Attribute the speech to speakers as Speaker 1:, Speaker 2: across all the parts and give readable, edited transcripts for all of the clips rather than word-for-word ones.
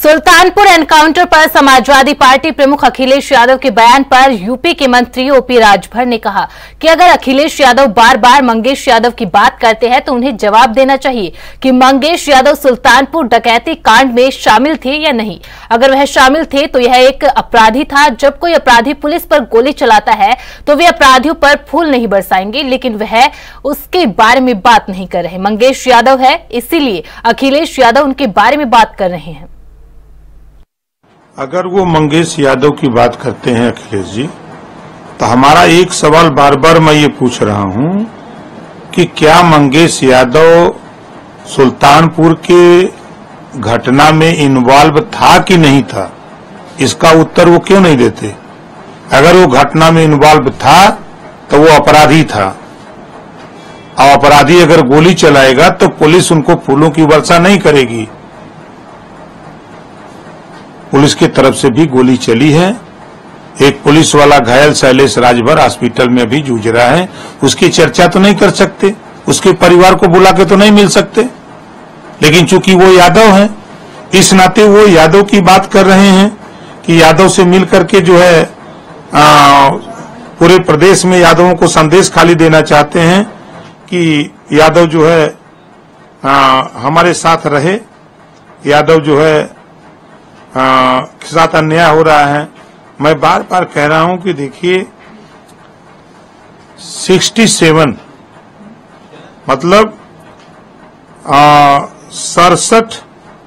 Speaker 1: Sultanpur encounter पर Samajwadi party प्रमुख अखिलेश यादव के बयान पर यूपी के मंत्री ओपी राजभर ने कहा कि अगर अखिलेश यादव बार बार मंगेश यादव की बात करते हैं तो उन्हें जवाब देना चाहिए कि मंगेश यादव सुल्तानपुर डकैती कांड में शामिल थे या नहीं। अगर वह शामिल थे तो यह एक अपराधी था। जब कोई अपराधी पुलिस पर गोली चलाता है तो वे अपराधियों पर फूल नहीं बरसाएंगे, लेकिन वह उसके बारे में बात नहीं कर रहे। मंगेश यादव है, इसीलिए अखिलेश यादव उनके बारे में बात कर रहे हैं।
Speaker 2: अगर वो मंगेश यादव की बात करते हैं अखिलेश जी, तो हमारा एक सवाल बार बार मैं ये पूछ रहा हूं कि क्या मंगेश यादव सुल्तानपुर के घटना में इन्वॉल्व था कि नहीं था? इसका उत्तर वो क्यों नहीं देते? अगर वो घटना में इन्वॉल्व था तो वो अपराधी था, और अपराधी अगर गोली चलाएगा तो पुलिस उनको फूलों की वर्षा नहीं करेगी। पुलिस की तरफ से भी गोली चली है। एक पुलिस वाला घायल शैलेश राजभर हॉस्पिटल में भी जूझ रहा है। उसकी चर्चा तो नहीं कर सकते, उसके परिवार को बुला के तो नहीं मिल सकते, लेकिन चूंकि वो यादव हैं, इस नाते वो यादव की बात कर रहे हैं कि यादव से मिल करके जो है पूरे प्रदेश में यादवों को संदेश खाली देना चाहते हैं कि यादव जो है हमारे साथ रहे, यादव जो है के साथ अन्याय हो रहा है। मैं बार बार कह रहा हूं कि देखिए 67 मतलब 67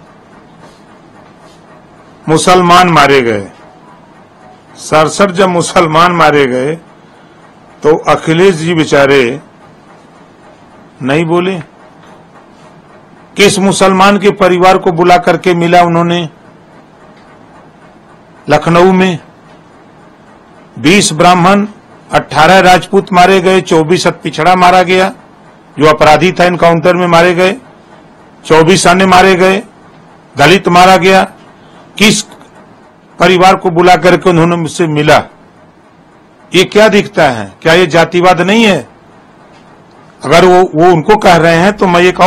Speaker 2: मुसलमान मारे गए। 67 जब मुसलमान मारे गए तो अखिलेश जी बेचारे नहीं बोले। किस मुसलमान के परिवार को बुला करके मिला उन्होंने? लखनऊ में 20 ब्राह्मण 18 राजपूत मारे गए, 24 पिछड़ा मारा गया जो अपराधी था एनकाउंटर में मारे गए, 24 अन्य मारे गए, दलित मारा गया। किस परिवार को बुला करके उन्होंने मुझसे मिला? ये क्या दिखता है? क्या ये जातिवाद नहीं है? अगर वो उनको कह रहे हैं तो मैं एक